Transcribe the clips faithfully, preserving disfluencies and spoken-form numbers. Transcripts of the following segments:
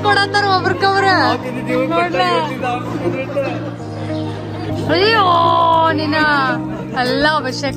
ಕೊಡತ್ತಾರ ಒಬ್ರಕೊಬ್ರ ನೋಡ್ಲ. ಅಯ್ಯೋ ನಿನ್ನ ಎಲ್ಲ ಅವಶ್ಯಕ.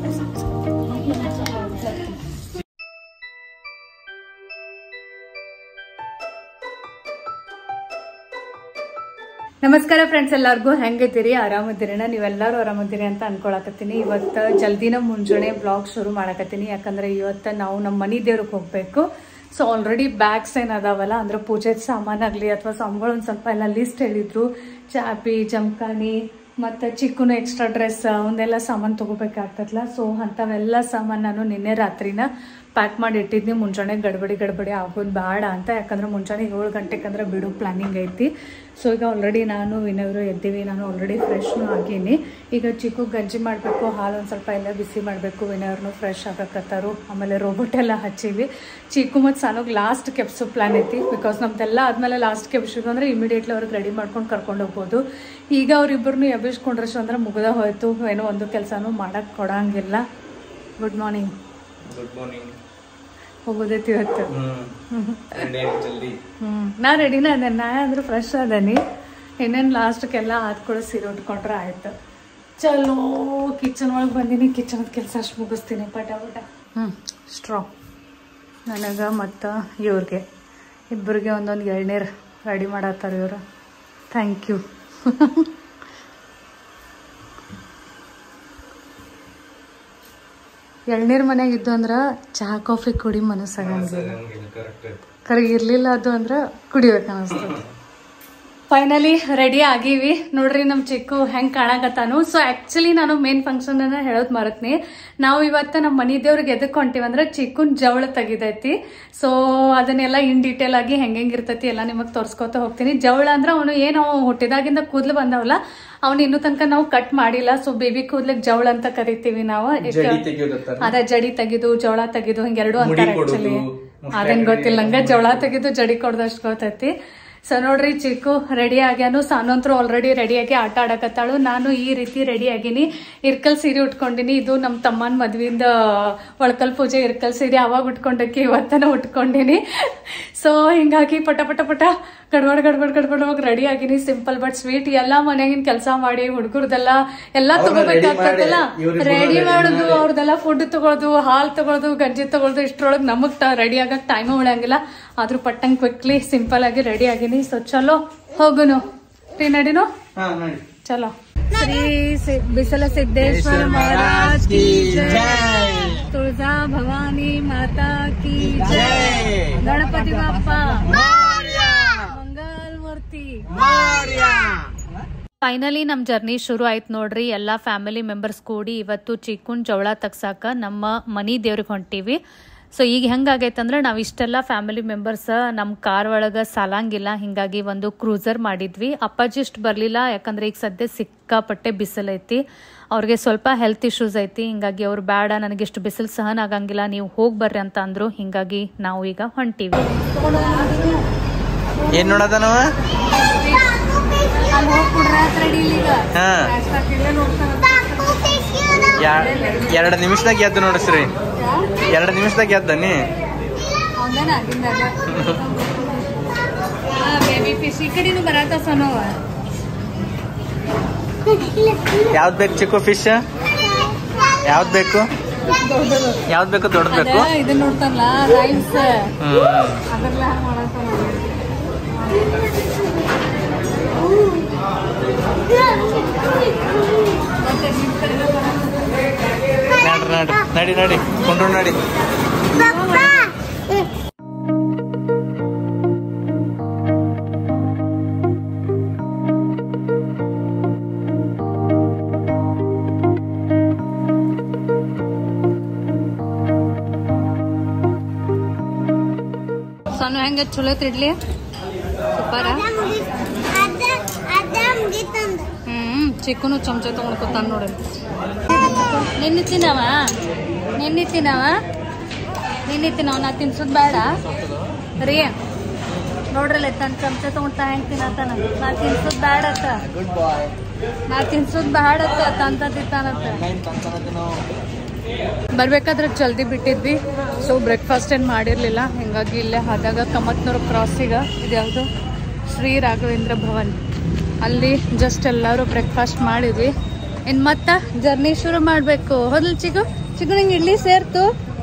ನಮಸ್ಕಾರ ಫ್ರೆಂಡ್ಸ್, ಎಲ್ಲರಿಗೂ ಹೆಂಗಿದ್ದೀರಿ? ಆರಾಮದಿರಿನ? ನೀವೆಲ್ಲರೂ ಆರಾಮದಿರಿ ಅಂತ ಅನ್ಕೊಳಕತ್ತೀನಿ. ಇವತ್ತು ಜಲ್ದಿನ ಮುಂಜಾನೆ ಬ್ಲಾಗ್ ಶುರು ಮಾಡಕತ್ತೀನಿ, ಯಾಕಂದ್ರೆ ಇವತ್ತು ನಾವು ನಮ್ಮ ಮನಿ ದೇವ್ರಿಗೆ ಹೋಗ್ಬೇಕು. ಸೊ ಆಲ್ರೆಡಿ ಬ್ಯಾಗ್ಸ್ ಏನದಾವಲ್ಲ, ಅಂದ್ರೆ ಪೂಜೆ ಸಾಮಾನಾಗ್ಲಿ ಅಥವಾ ಸಾಮಾನುಗಳು ಒಂದು ಸ್ವಲ್ಪ ಎಲ್ಲ ಲಿಸ್ಟ್ ಹೇಳಿದ್ರು. ಚಾಪಿ, ಜಮಖಾನಿ ಮತ್ತು ಚಿಕ್ಕನು ಎಕ್ಸ್ಟ್ರಾ ಡ್ರೆಸ್ ಅವನ್ನೆಲ್ಲ ಸಾಮಾನು ತೊಗೋಬೇಕಾಗ್ತದಲ್ಲ. ಸೊ ಅಂಥವೆಲ್ಲ ಸಾಮಾನು ನಾನು ನಿನ್ನೆ ರಾತ್ರಿನ ಪ್ಯಾಕ್ ಮಾಡಿ ಇಟ್ಟಿದ್ನಿ. ಮುಂಜಾನೆ ಗಡ್ಬಡಿ ಗಡ್ಬಡಿ ಆಗೋದು ಬೇಡ ಅಂತ, ಯಾಕಂದ್ರೆ ಮುಂಜಾನೆ ಏಳು ಗಂಟೆಗೆ ಅಂದ್ರೆ ಬಿಡು ಪ್ಲಾನಿಂಗ್ ಐತಿ. ಸೊ ಈಗ ಆಲ್ರೆಡಿ ನಾನು ವಿನಯವರು ಎದ್ದೀವಿ. ನಾನು ಆಲ್ರೆಡಿ ಫ್ರೆಶ್ನು ಆಗೀನಿ. ಈಗ ಚಿಕ್ಕು ಗಂಜಿ ಮಾಡಬೇಕು, ಹಾಲು ಒಂದು ಸ್ವಲ್ಪ ಎಲ್ಲ ಬಿಸಿ ಮಾಡಬೇಕು. ವಿನಯವ್ರನ್ನೂ ಫ್ರೆಶ್ ಆಗಕತ್ತಾರು. ಆಮೇಲೆ ರೋಬೋಟ್ ಎಲ್ಲ ಹಚ್ಚೀವಿ. ಚಿಕ್ಕು ಮತ್ತು ಸಾನೋಗಿ ಲಾಸ್ಟ್ ಕೆಪ್ಸು ಪ್ಲಾನ್ ಐತಿ. ಬಿಕಾಸ್ ನಮ್ದೆಲ್ಲ ಆದಮೇಲೆ ಲಾಸ್ಟ್ ಕೆಪ್ಸಿದ್ರು ಅಂದರೆ ಇಮಿಡಿಯೇಟ್ಲಿ ಅವ್ರಿಗೆ ರೆಡಿ ಮಾಡ್ಕೊಂಡು ಕರ್ಕೊಂಡು ಹೋಗ್ಬೋದು. ಈಗ ಅವ್ರಿಬ್ಬರನ್ನೂ ಎಬ್ಬಿಸ್ಕೊಂಡ್ರಷ್ಟು ಅಂದ್ರೆ ಮುಗ್ದ ಹೋಯ್ತು. ಏನೋ ಒಂದು ಕೆಲಸನೂ ಮಾಡೋಕ್ಕೆ ಕೊಡಂಗಿಲ್ಲ. Good morning. Good morning. ಹೋಗೋದೈತಿ ಇವತ್ತು. ಹ್ಮ್ ನಾ ರೆಡಿನ ಅದೇನಿ. ನಾ ಅಂದ್ರೆ ಫ್ರೆಶ್ ಅದೇನಿ. ಇನ್ನೇನು ಲಾಸ್ಟ್ಗೆಲ್ಲ ಆದ್ಕೊಳ್ಳೋ ಸೀರೆ ಉಟ್ಕೊಂಡ್ರೆ ಆಯ್ತು. ಚಲೋ ಕಿಚನ್ ಒಳಗೆ ಬಂದೀನಿ. ಕಿಚನ್ ಕೆಲಸ ಅಷ್ಟು ಮುಗಿಸ್ತೀನಿ ಪಟ ಪಟ. ಹ್ಞೂ ಸ್ಟ್ರಾ ನನಗೆ ಮತ್ತು ಇವ್ರಿಗೆ ಇಬ್ಬರಿಗೆ ಒಂದೊಂದು ಎಳ್ನೀರು ರೆಡಿ ಮಾಡತ್ತಾರೆ ಇವರು. Thank you. ಎಳ್ನೀರು ಮನ್ಯಾಗ ಇದ್ದು ಅಂದ್ರೆ ಚಹಾ ಕಾಫಿ ಕುಡಿ ಮನಸ್ಸಾಗಂಗಿಲ್ಲ. ಕರೆಗೆ ಇರ್ಲಿಲ್ಲ ಅದು ಅಂದ್ರೆ ಕುಡಿಬೇಕು ಅನಿಸ್ತದೆ. ಫೈನಲಿ ರೆಡಿ ಆಗೀವಿ. ನೋಡ್ರಿ ನಮ್ಮ ಚಿಕ್ಕು ಹೆಂಗೆ ಕಾಣಕತ್ತಾನು. ಸೊ ಆ್ಯಕ್ಚುಲಿ ನಾನು ಮೇನ್ ಫಂಕ್ಷನ್ ಅನ್ನ ಹೇಳೋದು ಮರತ್ನಿ. ನಾವು ಇವತ್ತು ನಮ್ಮ ಮನಿ ದೇವ್ರಿಗೆ ಎದಕ್ಕೆ ಹೊಂಟಿವಿ ಅಂದ್ರೆ ಚಿಕ್ಕನ್ ಜವಳ ತೆಗಿದೈತಿ. ಸೊ ಅದನ್ನೆಲ್ಲ ಇನ್ ಡೀಟೇಲ್ ಆಗಿ ಹೆಂಗೆ ಇರ್ತೈತಿ ಎಲ್ಲ ನಿಮಗೆ ತೋರಿಸ್ಕೊತ ಹೋಗ್ತೀನಿ. ಜವಳ ಅಂದ್ರೆ ಅವನು ಏನು ಹುಟ್ಟಿದಾಗಿಂದ ಕೂದಲು ಬಂದವಲ್ಲ, ಅವ್ನು ಇನ್ನೂ ತನಕ ನಾವು ಕಟ್ ಮಾಡಿಲ್ಲ. ಸೊ ಬೇಬಿ ಕೂದ್ಲಿಗೆ ಜವಳ ಅಂತ ಕರಿತೀವಿ ನಾವು. ಅದ ಜಡಿ ತೆಗಿದು ಜವಳ ತೆಗಿದು ಹಿಂಗೆರಡು ಅಂತಾರೆ ಆಕ್ಚುಲಿ. ಅದೇನ್ ಗೊತ್ತಿಲ್ಲ ನಂಗೆ. ಜವಳ ತೆಗಿದು ಜಡಿ ಕೊಡ್ದಷ್ಟು ಗೊತ್ತೈತಿ. ಸೊ ನೋಡ್ರಿ ಚಿಕ್ಕು ರೆಡಿ ಆಗ್ಯಾನು. ಸಾನಂತರು ಆಲ್ರೆಡಿ ರೆಡಿಯಾಗಿ ಆಟ ಆಡಕತ್ತಾಳು. ನಾನು ಈ ರೀತಿ ರೆಡಿ ಆಗೀನಿ. ಇರ್ಕಲ್ ಸೀರೆ ಉಟ್ಕೊಂಡಿನಿ. ಇದು ನಮ್ಮ ತಮ್ಮನ ಮದ್ವಿಂದ ಒಳಕಲ್ ಪೂಜೆ ಇರ್ಕಲ್ ಸೀರೆ ಅವಾಗ ಉಟ್ಕೊಂಡಕ್ಕೆ ಇವತ್ತನ ಉಟ್ಕೊಂಡಿನಿ. ಸೊ ಹಿಂಗಾಗಿ ಪಟ ಪಟ ಪಟ ಗಡ್ಬಡ್ ಗಡ್ಬಡ್ ಗಡ್ಬಡ್ ಹೋಗಿ ರೆಡಿ ಆಗಿನಿ. Simple but sweet. ಎಲ್ಲಾ ಮನ್ಯಾಗಿನ ಕೆಲಸ ಮಾಡಿ ಹುಡುಗರ್ದೆಲ್ಲ ಎಲ್ಲಾ ತಗೋಬೇಕಾಗ್ತದಲ್ಲ. ರೆಡಿ ಮಾಡೋದು, ಅವ್ರದೆಲ್ಲ ಫುಡ್ ತಗೊಳ್ಳೋದು, ಹಾಲ್ ತಗೊಳ್ಳೋದು, ಗಂಜಿ ತಗೊಳ್ಳೋದು, ಇಷ್ಟ್ರೊಳಗೆ ನಮಗ್ ರೆಡಿ ಆಗಕ್ ಟೈಮ್ ಉಳಿಯಂಗಿಲ್ಲ. ಆದ್ರೂ ಪಟ್ಟಂಗ್ ಕ್ವಿಕ್ಲಿ ಸಿಂಪಲ್ ಆಗಿ ರೆಡಿ ಆಗಿನಿ. ಸೊ ಚಲೋ ಹೋಗುನು. ರೀ ನಡಿನು ಚಲೋ. ಶ್ರೀ ಬಿಸಲ ಸಿದ್ದೇಶ್ವರ ಮಹಾರಾಜ್ ಕಿ ಜೈ. ತುಳಜಾ ಭವಾನಿ ಮಾತಾ ಕಿ ಜೈ. ಗಣಪತಿ ಬಾಪ್ಪ ಮಂಗಲ್ ಮೂರ್ತಿ. ಫೈನಲಿ ನಮ್ ಜರ್ನಿ ಶುರು ಆಯ್ತು ನೋಡ್ರಿ. ಎಲ್ಲಾ ಫ್ಯಾಮಿಲಿ ಮೆಂಬರ್ಸ್ ಕೂಡಿ ಇವತ್ತು ಚಿಕ್ಕನ್ ಜವಳ ತಗ್ಸಾಕ ನಮ್ಮ ಮನಿ ದೇವ್ರಿಗೆ ಹೊಂಟಿವಿ. ಸೊ ಈಗ ಹೆಂಗಾಗೈತಂದ್ರೆ ನಾವು ಇಷ್ಟೆಲ್ಲ ಫ್ಯಾಮಿಲಿ ಮೆಂಬರ್ಸ್ ನಮ್ಮ ಕಾರ್ ಒಳಗೆ ಸಾಲಂಗಿಲ್ಲ. ಹಿಂಗಾಗಿ ಒಂದು ಕ್ರೂಸರ್ ಮಾಡಿದ್ವಿ. ಅಪ್ಪಾಜಿ ಇಷ್ಟು ಬರಲಿಲ್ಲ, ಯಾಕಂದ್ರೆ ಈಗ ಸದ್ಯ ಸಿಕ್ಕಾಪಟ್ಟೆ ಬಿಸಿಲೈತಿ. ಅವ್ರಿಗೆ ಸ್ವಲ್ಪ ಹೆಲ್ತ್ ಇಶ್ಯೂಸ್ ಐತಿ. ಹಿಂಗಾಗಿ ಅವ್ರು ಬೇಡ, ನನಗಿಷ್ಟು ಬಿಸಿಲು ಸಹನ ಆಗಂಗಿಲ್ಲ, ನೀವು ಹೋಗಿ ಬರ್ರಿ ಅಂತ ಅಂದ್ರು. ಹಿಂಗಾಗಿ ನಾವು ಈಗ ಹೊಂಟಿವಿ. ಏನ್ ನೋಡದ ನಾವ ಎರಡು ನಿಮಿಷದಾಗ ಎದ್ದು ನೋಡಿಸ್ರಿ. ಎರಡು ನಿಮಿಷದಾಗ ಎದ್ದನಿ. ಯಾವ್ದು ಬೇಕು ಚಿಕ್ಕು ಫಿಶ್? ಯಾವ್ದು ಬೇಕು? ಯಾವ್ದು ಬೇಕು? ದೊಡ್ಡದು ಬೇಕು? ಇದು ನೋಡ್ತಾರಲ್ಲ ರೈಸ್. ನಡಿ ನಡಿ ಕೊಂಡ್ರು ನಡಿ. ಸಣ್ಣ ಹೆಂಗ ಚಲೋ ಇಡ್ಲಿ ಸೂಪರ. ಹ್ಮ್ ಚಿಕ್ಕನು ಚಮಚ ತಗೊಂಡ್ಕೊತಾನ ನೋಡ್ರಿ. ನಿನ್ನೆ ತಿನ್ನವ ನಿನ್ನೆ ತಿನ್ನವ ನಿನ್ನೆ ತಿನ್ನವ ನಾ ತಿನ್ಸೋದ್ ಬೇಡ ರೀ. ನೋಡ್ರಲ್ಲ ತನ್ನ ಚಮಚ ತಗೊಂಡ್ತಾ ಹೆಂಗ್ ತಿನ್ನತಾನ. ನಾ ತಿನ್ಸೋದ್ ಬ್ಯಾಡತ್ತ, ನಾ ತಿನ್ಸೋದ್ ಬ್ಯಾಡತ್ತ ತಂತ ತಿಂತಾನತ್ತ. ಬರ್ಬೇಕಾದ್ರೆ ಜಲ್ದಿ ಬಿಟ್ಟಿದ್ವಿ. ಸೊ ಬ್ರೇಕ್ಫಾಸ್ಟ್ ಏನು ಮಾಡಿರಲಿಲ್ಲ, ಹಿಂಗಾಗಿ ಇಲ್ಲೇ ಆದಾಗ ಕಮತ್ನೂರು ಕ್ರಾಸಿಗೆ ಇದ್ಯಾವುದು ಶ್ರೀ ರಾಘವೇಂದ್ರ ಭವನ್, ಅಲ್ಲಿ ಜಸ್ಟ್ ಎಲ್ಲರೂ ಬ್ರೇಕ್ಫಾಸ್ಟ್ ಮಾಡಿದ್ವಿ. ಇನ್ನು ಮತ್ತೆ ಜರ್ನಿ ಶುರು ಮಾಡಬೇಕು. ಹೌದಲ್ಲ ಚಿಗು? ಚಿಗು ನಿಂಗೆ ಇಡ್ಲಿ ಸೇರ್ತು?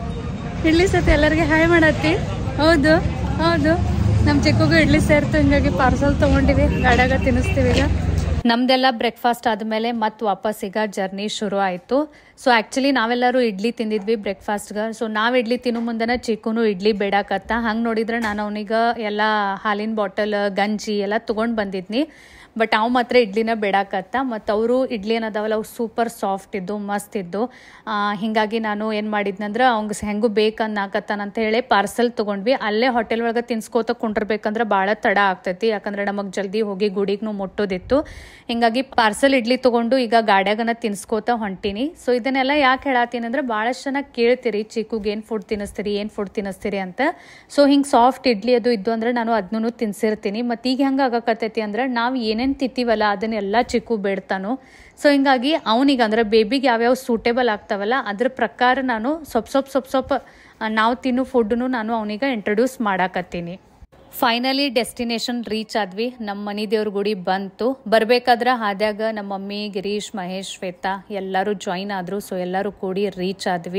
ಇಡ್ಲಿ ಸೇರ್ತು, ಎಲ್ಲರಿಗೆ ಹಾಯ್ ಮಾಡತ್ತಿ? ಹೌದು ಹೌದು, ನಮ್ಮ ಚಿಕ್ಕಗೂ ಇಡ್ಲಿ ಸೇರ್ತು, ಹಿಂಗಾಗಿ ಪಾರ್ಸಲ್ ತೊಗೊಂಡಿವಿ, ಗಾಡ್ಯಾಗ ತಿನ್ನಿಸ್ತೀವಿ. ಈಗ ನಮ್ದೆಲ್ಲ ಬ್ರೇಕ್ಫಾಸ್ಟ್ ಆದಮೇಲೆ ಮತ್ತೆ ವಾಪಸ್ ಈಗ ಜರ್ನಿ ಶುರು ಆಯಿತು. ಸೊ ಆ್ಯಕ್ಚುಲಿ ನಾವೆಲ್ಲರೂ ಇಡ್ಲಿ ತಿಂದಿದ್ವಿ ಬ್ರೇಕ್ಫಾಸ್ಟ್ಗೆ. ಸೊ ನಾವು ಇಡ್ಲಿ ತಿನ್ನೋ ಮುಂದೆನೇ ಚಿಕ್ಕನು ಇಡ್ಲಿ ಬೇಡಾಕತ್ತ. ಹಂಗೆ ನೋಡಿದ್ರೆ ನಾನು ಅವನಿಗೆ ಎಲ್ಲ ಹಾಲಿನ ಬಾಟಲ್, ಗಂಜಿ ಎಲ್ಲ ತೊಗೊಂಡು ಬಂದಿದ್ನಿ. ಬಟ್ ಅವು ಮಾತ್ರ ಇಡ್ಲಿನ ಬೇಡಾಕತ್ತ. ಮತ್ತು ಅವರು ಇಡ್ಲಿ ಏನದಾವಲ್ಲ ಅವು ಸೂಪರ್ ಸಾಫ್ಟ್ ಇದ್ದು, ಮಸ್ತ್ ಇದ್ದು. ಹೀಗಾಗಿ ನಾನು ಏನು ಮಾಡಿದ್ನಂದ್ರೆ ಅವ್ಗೆ ಹೆಂಗೂ ಬೇಕನ್ನಾಕತ್ತಾನಂತ ಹೇಳಿ ಪಾರ್ಸಲ್ ತೊಗೊಂಡ್ವಿ. ಅಲ್ಲೇ ಹೋಟೆಲ್ ಒಳಗೆ ತಿನ್ಸ್ಕೋತ ಕುಂಡಿರ್ಬೇಕಂದ್ರೆ ಭಾಳ ತಡ ಆಗ್ತೈತಿ, ಯಾಕಂದ್ರೆ ನಮಗೆ ಜಲ್ದಿ ಹೋಗಿ ಗುಡಿಗೂ ಮುಟ್ಟೋದಿತ್ತು. ಹೀಗಾಗಿ ಪಾರ್ಸಲ್ ಇಡ್ಲಿ ತೊಗೊಂಡು ಈಗ ಗಾಡ್ಯಾಗನ ತಿನ್ಸ್ಕೋತ ಹೊಂಟೀನಿ. ಸೊ ಇದನ್ನೆಲ್ಲ ಯಾಕೆ ಹೇಳತ್ತೀನಿ ಅಂದ್ರೆ ಭಾಳಷ್ಟು ಜನ ಕೇಳ್ತೀರಿ ಚಿಕ್ಕಗೆ ಏನು ಫುಡ್ ತಿನ್ನಿಸ್ತೀರಿ ಏನು ಫುಡ್ ತಿನ್ನಿಸ್ತೀರಿ ಅಂತ. ಸೊ ಹಿಂಗೆ ಸಾಫ್ಟ್ ಇಡ್ಲಿ ಅದು ಇದ್ದು ಅಂದ್ರೆ ನಾನು ಅದನ್ನೂ ತಿನ್ಸಿರ್ತೀನಿ. ಮತ್ತು ಈಗ ಹೆಂಗೆ ಆಗಕತ್ತೈತಿ ಅಂದ್ರೆ ನಾವು ಏನೇನು ತಿಂತೀವಲ್ಲ ಅದನ್ನೆಲ್ಲ ಚಿಕ್ಕು ಬೇಡ್ತಾನು. ಸೊ ಹಿಂಗಾಗಿ ಅವನಿಗೆ ಅಂದ್ರೆ ಬೇಬಿಗೆ ಯಾವ್ಯಾವ ಸೂಟೇಬಲ್ ಆಗ್ತಾವಲ್ಲ ಅದ್ರ ಪ್ರಕಾರ ನಾನು ಸ್ವಲ್ಪ ಸ್ವಲ್ಪ ಸ್ವಲ್ಪ ಸ್ವಲ್ಪ ನಾವು ತಿನ್ನೋ ಫುಡ್ನು ನಾನು ಅವನಿಗೆ ಇಂಟ್ರೊಡ್ಯೂಸ್ ಮಾಡಾಕತ್ತೀನಿ. ಫೈನಲಿ ಡೆಸ್ಟಿನೇಷನ್ ರೀಚ್ ಆದ್ವಿ. ನಮ್ಮ ಮನೆ ದೇವ್ರ ಗುಡಿ ಬಂತು. ಬರಬೇಕಾದ್ರೆ ಹಾದ್ಯಾಗ ನಮ್ಮ ಮಮ್ಮಿ, ಗಿರೀಶ್, ಮಹೇಶ್, ಶ್ವೇತಾ ಎಲ್ಲರೂ ಜಾಯಿನ್ ಆದರು. ಸೊ ಎಲ್ಲರೂ ಕೂಡಿ ರೀಚ್ ಆದ್ವಿ.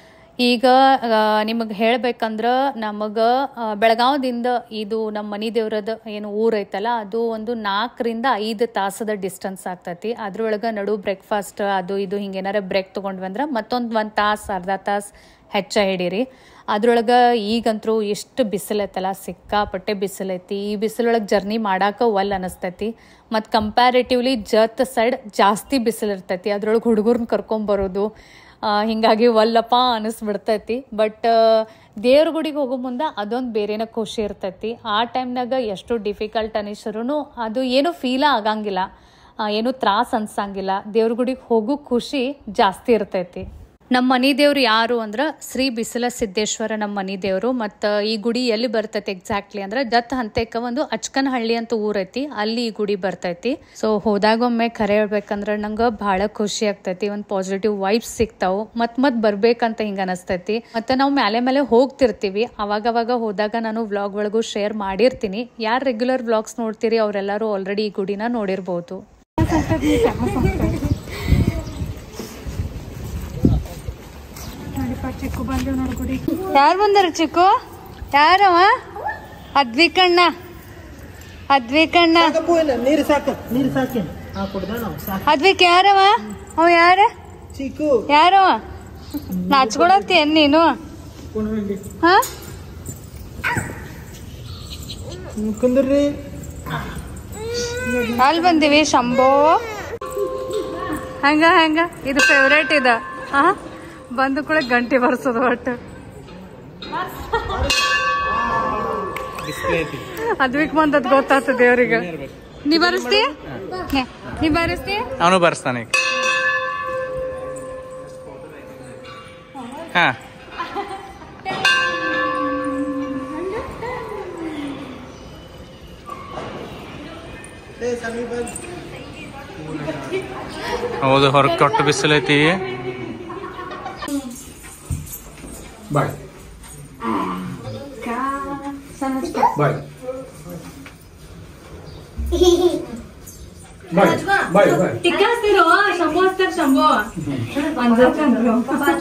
ಈಗ ನಿಮಗೆ ಹೇಳ್ಬೇಕಂದ್ರೆ ನಮಗೆ ಬೆಳಗಾವದಿಂದ ಇದು ನಮ್ಮ ಮನೆ ದೇವ್ರದ ಏನು ಊರು ಐತಲ್ಲ ಅದು ಒಂದು ನಾಲ್ಕರಿಂದ ಐದು ತಾಸದ ಡಿಸ್ಟೆನ್ಸ್ ಆಗ್ತೈತಿ. ಅದ್ರೊಳಗೆ ನಡು ಬ್ರೇಕ್ಫಾಸ್ಟ್ ಅದು ಇದು ಹಿಂಗೇನಾರ ಬ್ರೇಕ್ ತೊಗೊಂಡ್ವಿ ಅಂದ್ರೆ ಮತ್ತೊಂದು ಒಂದು ತಾಸು ಅರ್ಧ ತಾಸು ಹೆಚ್ಚ ಹಿಡೀರಿ. ಅದ್ರೊಳಗೆ ಈಗಂತರೂ ಎಷ್ಟು ಬಿಸಿಲೈತಲ್ಲ, ಸಿಕ್ಕಾಪಟ್ಟೆ ಬಿಸಿಲೈತಿ. ಈ ಬಿಸಿಲೊಳಗೆ ಜರ್ನಿ ಮಾಡಾಕ ಒಲ್ ಅನಿಸ್ತೈತಿ. ಮತ್ತು ಕಂಪ್ಯಾರಿಟಿವ್ಲಿ ಜತ್ ಸೈಡ್ ಜಾಸ್ತಿ ಬಿಸಿಲಿರ್ತೈತಿ. ಅದ್ರೊಳಗೆ ಹುಡುಗರ್ನ ಕರ್ಕೊಂಬರೋದು ಹೀಗಾಗಿ ಒಲ್ಲಪ್ಪ ಅನಿಸ್ಬಿಡ್ತೈತಿ. ಬಟ್ ದೇವ್ರ ಗುಡಿಗೆ ಹೋಗೋ ಮುಂದೆ ಅದೊಂದು ಬೇರೆನ ಖುಷಿ ಇರ್ತೈತಿ. ಆ ಟೈಮ್ನಾಗ ಎಷ್ಟು ಡಿಫಿಕಲ್ಟ್ ಅನಿಸಿದ್ರು ಅದು ಏನೂ ಫೀಲ ಆಗಂಗಿಲ್ಲ, ಏನೂ ತ್ರಾಸ ಅನ್ಸಂಗಿಲ್ಲ. ದೇವ್ರ ಗುಡಿಗೆ ಹೋಗೋ ಖುಷಿ ಜಾಸ್ತಿ ಇರ್ತೈತಿ. ನಮ್ಮ ಮನೆ ದೇವ್ರು ಯಾರು ಅಂದ್ರೆ ಶ್ರೀ ಬಿಸಿಲ ಸಿದ್ದೇಶ್ವರ ನಮ್ಮ ಮನೆ ದೇವರು. ಮತ್ತು ಈ ಗುಡಿ ಎಲ್ಲಿ ಬರ್ತೈತಿ ಎಕ್ಸಾಕ್ಟ್ಲಿ ಅಂದ್ರೆ ದತ್ತ ಹಂತೇಕ ಒಂದು ಅಚ್ಕನಹಳ್ಳಿ ಅಂತ ಊರೈತಿ, ಅಲ್ಲಿ ಈ ಗುಡಿ ಬರ್ತೈತಿ. ಸೊ ಹೋದಾಗೊಮ್ಮೆ ಖರೆ ಹೇಳ್ಬೇಕಂದ್ರೆ ನಂಗೆ ಭಾಳ ಖುಷಿ ಆಗ್ತೈತಿ. ಒಂದು ಪಾಸಿಟಿವ್ ವೈಬ್ಸ್ ಸಿಗ್ತಾವು. ಮತ್ ಮತ್ ಬರ್ಬೇಕಂತ ಹಿಂಗ ಅನಿಸ್ತೈತಿ. ಮತ್ತೆ ನಾವು ಮೇಲೆ ಮೇಲೆ ಹೋಗ್ತಿರ್ತೀವಿ. ಅವಾಗವಾಗ ಹೋದಾಗ ನಾನು ವ್ಲಾಗ್ ಒಳಗೂ ಶೇರ್ ಮಾಡಿರ್ತೀನಿ. ಯಾರು ರೆಗ್ಯುಲರ್ ವ್ಲಾಗ್ಸ್ ನೋಡ್ತೀರಿ ಅವರೆಲ್ಲರೂ ಆಲ್ರೆಡಿ ಈ ಗುಡಿನ ನೋಡಿರ್ಬೋದು. ಚಿಕ್ಕು ಬಂದೇವ್ ನೋಡ್ ಗುಡಿ. ಯಾರು ಬಂದಾರ ಚಿಕ್ಕು? ಯಾರವ? ಅದ್ವಿಕಣ್ಣ. ಅದ್ವಿಕಣ್ಣ ನೀರು ಸಾಕು, ನೀರು ಸಾಕಿ ಅದ್ವಿಕ್ ಯಾರವ? ಅವ ಯಾರ? ಚಿಕ್ಕು ಯಾರವ? ನಾಚ್ಕೊಳತ್ತೇನ್ ನೀನು? ಹಾ ಕುಂದ್ರಿ. ಅಲ್ಲಿ ಬಂದಿವಿ ಶಂಭೋ. ಹಂಗ ಹಂಗ ಇದು ಫೇವ್ರೇಟ್ ಇದ. ಹಾ ಬಂದು ಕೂಡ ಗಂಟೆ ಬರ್ಸೋದು ಒಟ್ಟು. ಅದ್ವಿಕ್ ಬಂದದ್ ಗೊತ್ತಾಗ್ತದೆ ದೇವ್ರಿಗೆ. ನೀ ಬರಸ್ತಿ? ನೀ ಬರಸ್ತಿ? ಅವನು ಬರ್ಸ್ತಾನೆ. ಹಾ ಹೌದು, ಹೊರಗೆ ಕೊಟ್ಟು ಬಿಸಿಲೈತಿ. ಬಾಯ್ ಬಾಯ್ ಬಾಯ್ ಬಾಯ್ ಬಾಯ್ ಟಿಕ್ಕಾಸ್ತಿರೋ ಶಂಭೋ ಅಸ್ತಾರ ಶಂಭೋ ಅಂಜಕ್ಕಂದ್ರು.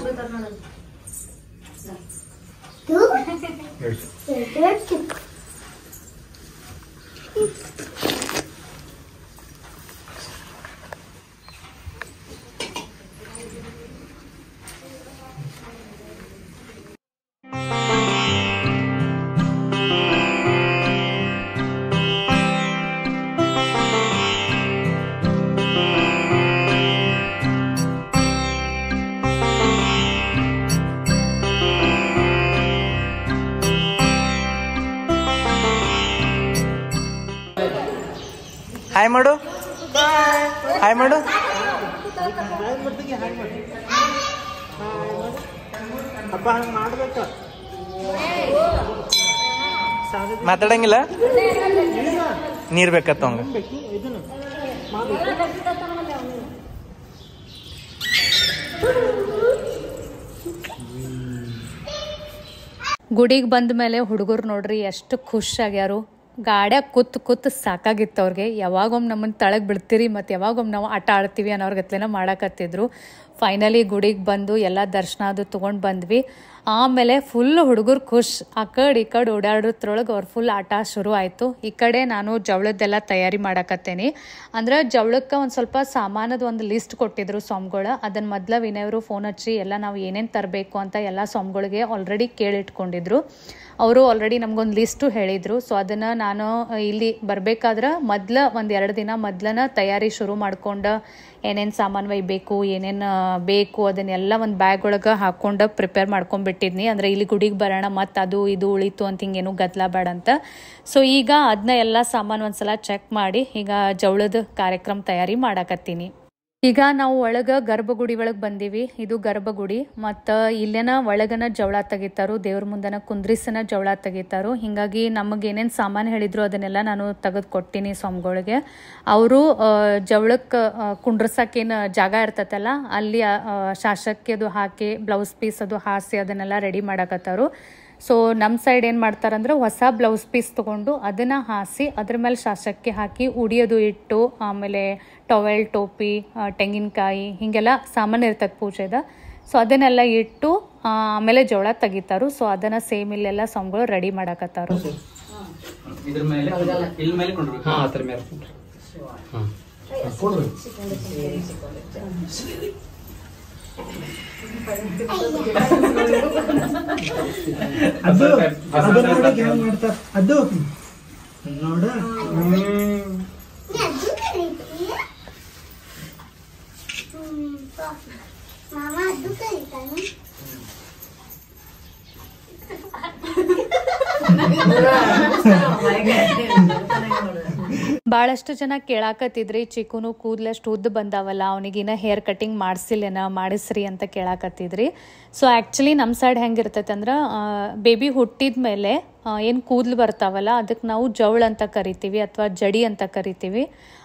ಹಾಯ್ ಮಾಡು, ಹಾಯ್ ಮಾಡು. ಹಬ್ಬ ಹಂಗೆ ಮಾಡ್ಬೇಕ. ಮಾತಾಡಂಗಿಲ್ಲ, ನೀರ್ ಬೇಕತ್ತ ಅವಂಗ. ಗುಡಿಗೆ ಬಂದ ಮೇಲೆ ಹುಡುಗರು ನೋಡ್ರಿ ಎಷ್ಟು ಖುಷಿಯಾಗ್ಯಾರು. ಗಾಡ್ಯಾಗ ಕೂತ್ ಕೂತ್ ಸಾಕಾಗಿತ್ತು ಅವ್ರಿಗೆ. ಯಾವಾಗೊಮ್ಮೆ ನಮ್ಮನ್ನು ತಳಗೆ ಬಿಡ್ತೀರಿ ಮತ್ತು ಯಾವಾಗೊಮ್ಮೆ ನಾವು ಆಟ ಆಡ್ತೀವಿ ಅನ್ನೋರ್ ಗತ್ಲೆನ ಮಾಡಕತ್ತಿದ್ರು. ಫೈನಲಿ ಗುಡಿಗೆ ಬಂದು ಎಲ್ಲ ದರ್ಶನ ಅದು ತೊಗೊಂಡು ಬಂದ್ವಿ. ಆಮೇಲೆ ಫುಲ್ ಹುಡುಗರು ಖುಷ್. ಆ ಕಡೆ ಈ ಕಡೆ ಓಡಾಡೋದ್ರೊಳಗೆ ಅವ್ರು ಫುಲ್ ಆಟ ಶುರು ಆಯಿತು. ಈ ಕಡೆ ನಾನು ಜವಳದ್ದೆಲ್ಲ ತಯಾರಿ ಮಾಡಕತ್ತೇನೆ. ಅಂದ್ರೆ ಜವಳಕ್ಕೆ ಒಂದು ಸ್ವಲ್ಪ ಸಾಮಾನದ ಒಂದು ಲಿಸ್ಟ್ ಕೊಟ್ಟಿದ್ರು ಸ್ವಾಮಿಗಳು. ಅದನ್ನು ಮೊದಲ ವಿನಯವರು ಫೋನ್ ಹಚ್ಚಿ ಎಲ್ಲ ನಾವು ಏನೇನು ತರಬೇಕು ಅಂತ ಎಲ್ಲ ಸ್ವಾಮಿಗಳಿಗೆ ಆಲ್ರೆಡಿ ಕೇಳಿಟ್ಕೊಂಡಿದ್ರು. ಅವರು ಆಲ್ರೆಡಿ ನಮಗೊಂದು ಲಿಸ್ಟು ಹೇಳಿದರು. ಸೊ ಅದನ್ನು ನಾನು ಇಲ್ಲಿ ಬರಬೇಕಾದ್ರೆ ಮೊದಲ ಒಂದು ಎರಡು ದಿನ ಮೊದಲನ ತಯಾರಿ ಶುರು ಮಾಡ್ಕೊಂಡು ಏನೇನು ಸಾಮಾನು ಒಯ್ಬೇಕು, ಏನೇನು ಬೇಕು ಅದನ್ನೆಲ್ಲ ಒಂದು ಬ್ಯಾಗ್ ಒಳಗೆ ಹಾಕ್ಕೊಂಡು ಪ್ರಿಪೇರ್ ಮಾಡ್ಕೊಂಡ್ಬಿಟ್ಟಿದ್ನಿ. ಅಂದರೆ ಇಲ್ಲಿ ಗುಡಿಗೆ ಬರೋಣ ಮತ್ತು ಅದು ಇದು ಉಳಿತು ಅಂತ ಹಿಂಗೇನು ಗದ್ದಲ ಬೇಡ ಅಂತ. ಸೊ ಈಗ ಅದನ್ನ ಎಲ್ಲ ಸಾಮಾನು ಒಂದ್ಸಲ ಚೆಕ್ ಮಾಡಿ ಈಗ ಜವಳದ ಕಾರ್ಯಕ್ರಮ ತಯಾರಿ ಮಾಡಾಕತ್ತೀನಿ. ಈಗ ನಾವು ಒಳಗೆ ಗರ್ಭಗುಡಿ ಒಳಗೆ ಬಂದೀವಿ. ಇದು ಗರ್ಭಗುಡಿ ಮತ್ತು ಇಲ್ಲೇನ ಒಳಗನ ಜವಳ ತೆಗಿತಾರು, ದೇವ್ರ ಮುಂದನ ಕುಂದ್ರಿಸನ ಜವಳ ತೆಗಿತಾರು. ಹೀಗಾಗಿ ನಮಗೆ ಏನೇನು ಸಾಮಾನು ಹೇಳಿದ್ರು ಅದನ್ನೆಲ್ಲ ನಾನು ತೆಗೆದು ಕೊಟ್ಟಿನಿ ಸ್ವಾಮಿಗಳಿಗೆ. ಅವರು ಜವಳಕ್ಕೆ ಕುಂಡ್ರಸಕ್ಕೇನು ಜಾಗ ಇರ್ತೈತಲ್ಲ ಅಲ್ಲಿ ಶಾಸಕ್ಕೆ ಅದು ಹಾಕಿ ಬ್ಲೌಸ್ ಪೀಸ್ ಅದು ಹಾಸಿ ಅದನ್ನೆಲ್ಲ ರೆಡಿ ಮಾಡಕತ್ತಾರು. ಸೊ ನಮ್ಮ ಸೈಡ್ ಏನು ಮಾಡ್ತಾರಂದ್ರೆ ಹೊಸ ಬ್ಲೌಸ್ ಪೀಸ್ ತೊಗೊಂಡು ಅದನ್ನು ಹಾಸಿ ಅದ್ರ ಮೇಲೆ ಶಾಸಕ್ಕೆ ಹಾಕಿ ಉಡಿಯೋದು ಇಟ್ಟು ಆಮೇಲೆ ಟವೆಲ್, ಟೋಪಿ, ತೆಂಗಿನಕಾಯಿ ಹೀಗೆಲ್ಲ ಸಾಮಾನು ಇರ್ತದೆ ಪೂಜೆದ. ಸೊ ಅದನ್ನೆಲ್ಲ ಇಟ್ಟು ಆಮೇಲೆ ಜವಳ ತೆಗಿತಾರು. ಸೊ ಅದನ್ನು ಸೇಮ್ ಇಲ್ಲೆಲ್ಲ ಸ್ವಾಮಿಗಳು ರೆಡಿ ಮಾಡಕತ್ತಾರು. ಅದು ಅದು ನೋಡ ಭಾಳಷ್ಟು ಜನ ಕೇಳಾಕತ್ತಿದ್ರಿ ಚಿಕ್ಕುನು ಕೂದಲಷ್ಟು ಉದ್ದ ಬಂದಾವಲ್ಲ ಅವನಿಗಿನ್ನ ಹೇರ್ ಕಟಿಂಗ್ ಮಾಡಿಸಿಲ್ಲೇನ ಮಾಡಿಸ್ರಿ ಅಂತ ಕೇಳಾಕತ್ತಿದ್ರಿ. ಸೊ ಆ್ಯಕ್ಚುಲಿ ನಮ್ಮ ಸೈಡ್ ಹೆಂಗಿರ್ತೈತೆ ಅಂದ್ರೆ ಬೇಬಿ ಹುಟ್ಟಿದ ಮೇಲೆ ಏನು ಕೂದಲು ಬರ್ತಾವಲ್ಲ ಅದಕ್ಕೆ ನಾವು ಜವಳ ಅಂತ ಕರಿತೀವಿ ಅಥವಾ ಜಡಿ ಅಂತ ಕರಿತೀವಿ.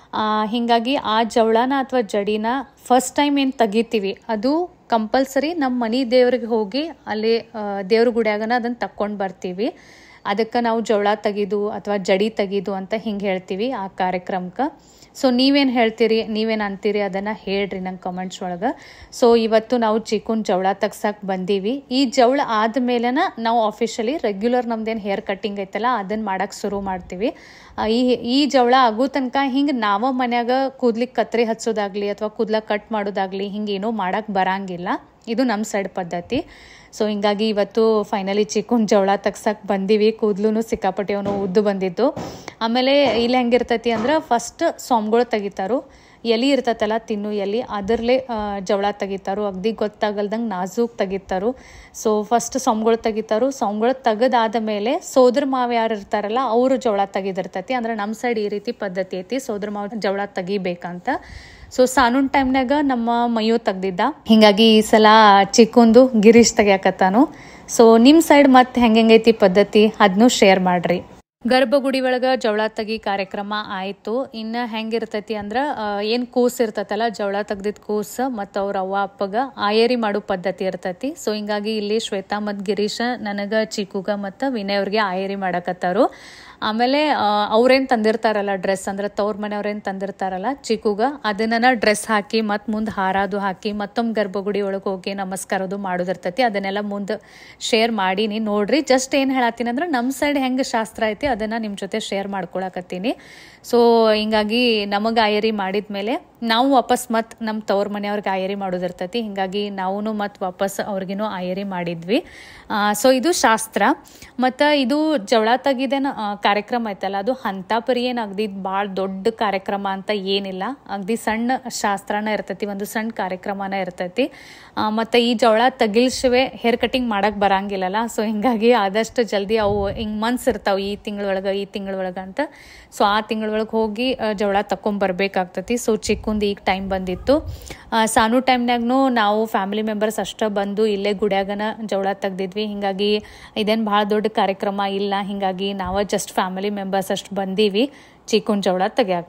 ಹೀಗಾಗಿ ಆ ಜವಳನ ಅಥವಾ ಜಡಿನ ಫಸ್ಟ್ ಟೈಮ್ ಏನು ತೆಗಿತೀವಿ ಅದು ಕಂಪಲ್ಸರಿ ನಮ್ಮ ಮನೆ ದೇವ್ರಿಗೆ ಹೋಗಿ ಅಲ್ಲಿ ದೇವ್ರ ಗುಡಿಯಾಗನ ಅದನ್ನು ತಕ್ಕೊಂಡು ಬರ್ತೀವಿ. ಅದಕ್ಕೆ ನಾವು ಜವಳ ತೆಗಿದು ಅಥವಾ ಜಡಿ ತೆಗಿದು ಅಂತ ಹಿಂಗೆ ಹೇಳ್ತೀವಿ ಆ ಕಾರ್ಯಕ್ರಮಕ್ಕೆ. ಸೊ ನೀವೇನು ಹೇಳ್ತೀರಿ, ನೀವೇನು ಅಂತೀರಿ ಅದನ್ನು ಹೇಳ್ರಿ ನಂಗೆ ಕಮೆಂಟ್ಸ್ ಒಳಗೆ. ಸೊ ಇವತ್ತು ನಾವು ಚಿಕ್ಕನ್ ಜವಳ ತೆಗ್ಸಕ್ಕೆ ಬಂದೀವಿ. ಈ ಜವಳ ಆದಮೇಲೆನ ನಾವು ಆಫಿಷಿಯಲಿ ರೆಗ್ಯುಲರ್ ನಮ್ದೇನು ಹೇರ್ ಕಟ್ಟಿಂಗ್ ಐತಲ್ಲ ಅದನ್ನು ಮಾಡೋಕ್ಕೆ ಶುರು ಮಾಡ್ತೀವಿ. ಈ ಈ ಜವಳ ಆಗೋ ತನಕ ಹಿಂಗೆ ನಾವು ಮನ್ಯಾಗ ಕೂದ್ಲಿಕ್ಕೆ ಕತ್ರಿ ಹಚ್ಚೋದಾಗಲಿ ಅಥವಾ ಕೂದಲ ಕಟ್ ಮಾಡೋದಾಗಲಿ ಹಿಂಗೇನೂ ಮಾಡೋಕ್ಕೆ ಬರಂಗಿಲ್ಲ. ಇದು ನಮ್ಮ ಸೈಡ್ ಪದ್ಧತಿ. ಸೊ ಹಿಂಗಾಗಿ ಇವತ್ತು ಫೈನಲಿ ಚಿಕ್ಕನ್ ಜವಳ ತೆಗ್ಸಕ್ಕೆ ಬಂದೀವಿ. ಕೂದಲು ಸಿಕ್ಕಾಪಟ್ಟೆ ಅವನು ಉದ್ದು ಬಂದಿದ್ದು. ಆಮೇಲೆ ಇಲ್ಲಿ ಹೆಂಗಿರ್ತೈತಿ ಅಂದ್ರೆ ಫಸ್ಟ್ ಸ್ವಾಮಿಗಳು ತೆಗಿತಾರು. ಎಲೆ ಇರ್ತೈತಲ್ಲ ತಿನ್ನು ಎಲೆ ಅದರಲ್ಲೇ ಜವಳ ತೆಗಿತಾರು. ಅಗದಿ ಗೊತ್ತಾಗಲ್ದಂಗೆ ನಾಜೂಕ್ ತೆಗಿತಾರು. ಸೊ ಫಸ್ಟ್ ಸ್ವಾಮಿಗಳು ತೆಗಿತಾರು. ಸ್ವಾಮಿಗಳು ತೆಗೆದಾದ ಮೇಲೆ ಸೋದರ ಮಾವ ಯಾರು ಇರ್ತಾರಲ್ಲ ಅವರು ಜವಳ ತೆಗಿದಿರ್ತೈತಿ. ಅಂದ್ರೆ ನಮ್ಮ ಸೈಡ್ ಈ ರೀತಿ ಪದ್ಧತಿ ಐತಿ, ಸೋದರ ಮಾವ ಜವಳ ತೆಗಿಬೇಕಂತ. ಸೊ ಸಾನೂನ್ ಟೈಮ್ನಾಗ ನಮ್ಮ ಮೈಯು ತೆಗ್ದಿದ್ದ. ಹಿಂಗಾಗಿ ಈ ಸಲ ಚಿಕ್ಕಂದು ಗಿರೀಶ್ ತೆಗಿಯಾಕತ್ತಾನು. ಸೊ ನಿಮ್ಮ ಸೈಡ್ ಮತ್ತೆ ಹೆಂಗೈತಿ ಪದ್ಧತಿ ಅದನ್ನೂ ಶೇರ್ ಮಾಡ್ರಿ. ಗರ್ಭಗುಡಿ ಒಳಗೆ ಜವಳ ತೆಗಿ ಕಾರ್ಯಕ್ರಮ ಆಯಿತು. ಇನ್ನು ಹೆಂಗಿರ್ತೈತಿ ಅಂದ್ರೆ ಏನು ಕೂಸು ಇರ್ತೈತಲ್ಲ ಜವಳ ತೆಗ್ದಿದ್ದು ಕೂಸು ಮತ್ತು ಅವ್ರ ಅವ್ವ ಅಪ್ಪಗೆ ಆಯರಿ ಮಾಡೋ ಪದ್ಧತಿ ಇರ್ತೈತಿ. ಸೊ ಹಿಂಗಾಗಿ ಇಲ್ಲಿ ಶ್ವೇತಾ ಮತ್ತು ಗಿರೀಶ ನನಗೆ ಚಿಕ್ಕುಗ ಮತ್ತು ವಿನಯ್ ಅವ್ರಿಗೆ ಆಯರಿ ಮಾಡಕತ್ತಾರು. ಆಮೇಲೆ ಅವ್ರೇನು ತಂದಿರ್ತಾರಲ್ಲ ಡ್ರೆಸ್ ಅಂದ್ರೆ ತವ್ರ ಮನೆಯವ್ರೇನು ತಂದಿರ್ತಾರಲ್ಲ ಚಿಕ್ಕುಗ ಅದನ್ನ ಡ್ರೆಸ್ ಹಾಕಿ ಮತ್ತು ಮುಂದೆ ಹಾರಾದು ಹಾಕಿ ಮತ್ತೊಮ್ಮೆ ಗರ್ಭಗುಡಿ ಒಳಗೆ ಹೋಗಿ ನಮಸ್ಕಾರದು ಮಾಡೋದಿರ್ತೈತಿ. ಅದನ್ನೆಲ್ಲ ಮುಂದೆ ಶೇರ್ ಮಾಡೀನಿ ನೋಡ್ರಿ. ಜಸ್ಟ್ ಏನು ಹೇಳತ್ತೀನಿ ಅಂದ್ರೆ ನಮ್ಮ ಸೈಡ್ ಹೆಂಗೆ ಶಾಸ್ತ್ರ ಐತಿ ಅದನ್ನು ನಿಮ್ಮ ಜೊತೆ ಶೇರ್ ಮಾಡ್ಕೊಳಕತ್ತೀನಿ. ಸೊ ಹಿಂಗಾಗಿ ನಮಗೆ ಆಯರಿ ಮಾಡಿದ ಮೇಲೆ ನಾವು ವಾಪಸ್ ಮತ್ತು ನಮ್ಮ ತವ್ರ ಮನೆಯವ್ರಿಗೆ ಆಯರಿ ಮಾಡೋದಿರ್ತೈತಿ. ಹಿಂಗಾಗಿ ನಾವು ಮತ್ತು ವಾಪಸ್ ಅವ್ರಿಗೇನೋ ಆಯರಿ ಮಾಡಿದ್ವಿ. ಸೊ ಇದು ಶಾಸ್ತ್ರ. ಮತ್ತು ಇದು ಜವಳ ತೆಗಿದೇನು ಕಾರ್ಯಕ್ರಮ ಐತಲ್ಲ ಅದು ಹಂತ ಪರಿ ಏನು ಅಗ್ದಿದ್ದು ಭಾಳ ದೊಡ್ಡ ಕಾರ್ಯಕ್ರಮ ಅಂತ ಏನಿಲ್ಲ. ಅಗ್ದಿ ಸಣ್ಣ ಶಾಸ್ತ್ರನ ಇರ್ತೈತಿ, ಒಂದು ಸಣ್ಣ ಕಾರ್ಯಕ್ರಮನ ಇರ್ತೈತಿ. ಮತ್ತು ಈ ಜವಳ ತಗಿಲ್ಸವೆ ಹೇರ್ ಕಟಿಂಗ್ ಮಾಡೋಕ್ಕೆ ಬರಂಗಿಲ್ಲಲ್ಲ. ಸೊ ಹಿಂಗಾಗಿ ಆದಷ್ಟು ಜಲ್ದಿ ಅವು ಹಿಂಗೆ ಮನ್ಸು ಇರ್ತಾವೆ ಈ ತಿಂಗಳೊಳಗೆ ಈ ತಿಂಗಳೊಳಗೆ ಅಂತ. ಸೊ ಆ ತಿಂಗಳೊಳಗೆ ಹೋಗಿ ಜವಳ ತಕೊಂಬರ್ಬೇಕಾಗ್ತೈತಿ. ಸೊ ಚಿಕ್ಕಂದು ಈಗ ಟೈಮ್ ಬಂದಿತ್ತು. ಸಾನು ಟೈಮ್ನಾಗೂ ನಾವು ಫ್ಯಾಮಿಲಿ ಮೆಂಬರ್ಸ್ ಅಷ್ಟೇ ಬಂದು ಇಲ್ಲೇ ಗುಡಿಯಾಗನ ಜವಳ ತೆಗ್ದಿದ್ವಿ. ಹಿಂಗಾಗಿ ಇದೇನು ಭಾಳ ದೊಡ್ಡ ಕಾರ್ಯಕ್ರಮ ಇಲ್ಲ. ಹಿಂಗಾಗಿ ನಾವು ಜಸ್ಟ್ ಫ್ಯಾಮಿಲಿ ಮೆಂಬರ್ಸ್ ಅಷ್ಟು ಬಂದೀವಿ ಚಿಕ್ಕನ್ ಜವಳ ತೆಗ್ಯಾಕ.